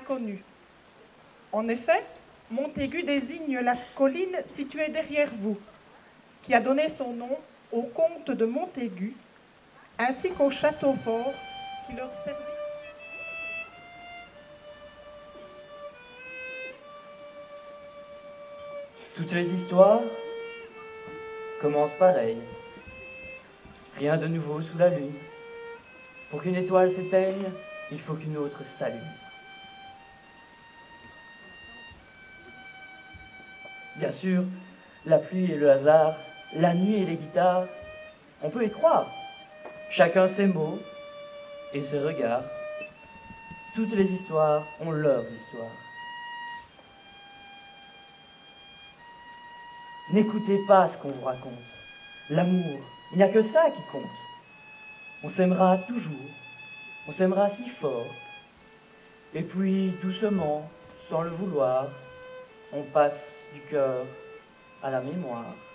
inconnue. En effet, Montaigu désigne la colline située derrière vous, qui a donné son nom au comte de Montaigu, ainsi qu'au château fort qui leur servit. Toutes les histoires commencent pareil. Rien de nouveau sous la lune. Pour qu'une étoile s'éteigne, il faut qu'une autre s'allume. Bien sûr, la pluie et le hasard, la nuit et les guitares, on peut y croire. Chacun ses mots et ses regards. Toutes les histoires ont leurs histoires. N'écoutez pas ce qu'on vous raconte. L'amour, il n'y a que ça qui compte. On s'aimera toujours, on s'aimera si fort. Et puis, doucement, sans le vouloir, on passe du cœur à la mémoire.